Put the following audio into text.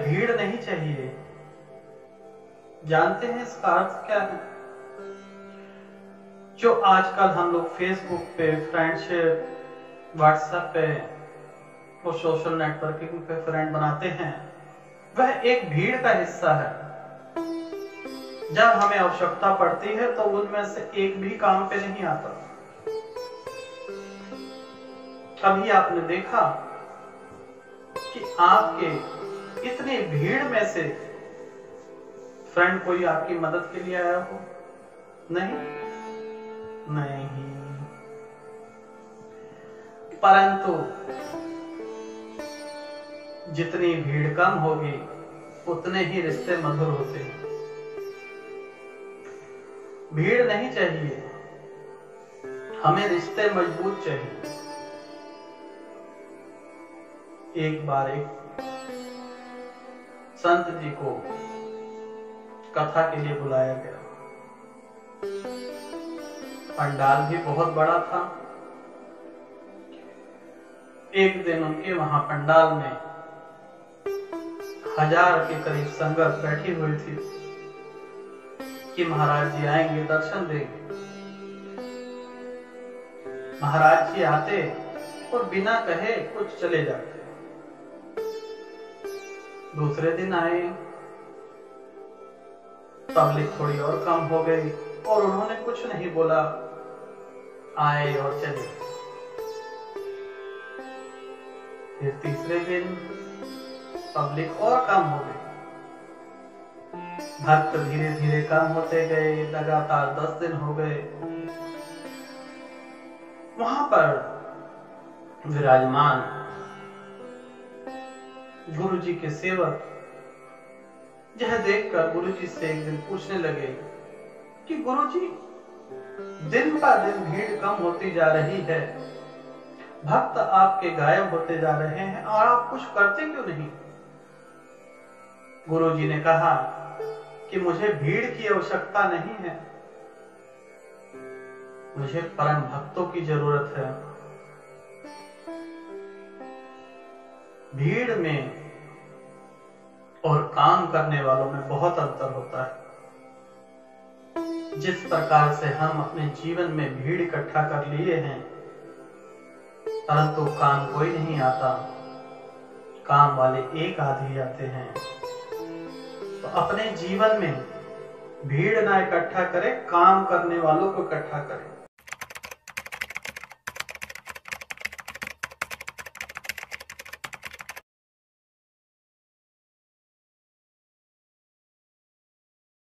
भीड़ नहीं चाहिए। जानते हैं इसका अर्थ क्या है? जो आजकल हम लोग फेसबुक पे, फ्रेंडशिप, व्हाट्सएप पे और सोशल नेटवर्किंग पे फ्रेंड बनाते हैं, वह एक भीड़ का हिस्सा है। जब हमें आवश्यकता पड़ती है तो उनमें से एक भी काम पे नहीं आता। कभी आपने देखा कि आपके इतनी भीड़ में से फ्रेंड कोई आपकी मदद के लिए आया हो? नहीं। परंतु जितनी भीड़ कम होगी उतने ही रिश्ते मधुर होते हैं। भीड़ नहीं चाहिए, हमें रिश्ते मजबूत चाहिए। एक बार एक संत जी को कथा के लिए बुलाया गया। पंडाल भी बहुत बड़ा था। एक दिन उनके वहां पंडाल में 1000 के करीब संगत बैठी हुई थी कि महाराज जी आएंगे, दर्शन देंगे। महाराज जी आते और बिना कहे कुछ चले जाते। दूसरे दिन आए, पब्लिक थोड़ी और कम हो गई और उन्होंने कुछ नहीं बोला, आए और चले। फिर तीसरे दिन पब्लिक और कम हो गई। भक्त धीरे धीरे कम होते गए, लगातार 10 दिन हो गए। वहां पर विराजमान गुरु जी के सेवक यह देखकर गुरु जी से एक दिन पूछने लगे कि गुरु जी, दिन पर दिन भीड़ कम होती जा रही है, भक्त आपके गायब होते जा रहे हैं और आप कुछ करते क्यों नहीं? गुरु जी ने कहा कि मुझे भीड़ की आवश्यकता नहीं है, मुझे परम भक्तों की जरूरत है। भीड़ में और काम करने वालों में बहुत अंतर होता है। जिस प्रकार से हम अपने जीवन में भीड़ इकट्ठा कर लिए हैं, परंतु काम कोई नहीं आता, काम वाले एक आदमी आते हैं। तो अपने जीवन में भीड़ ना इकट्ठा करें, काम करने वालों को इकट्ठा करें।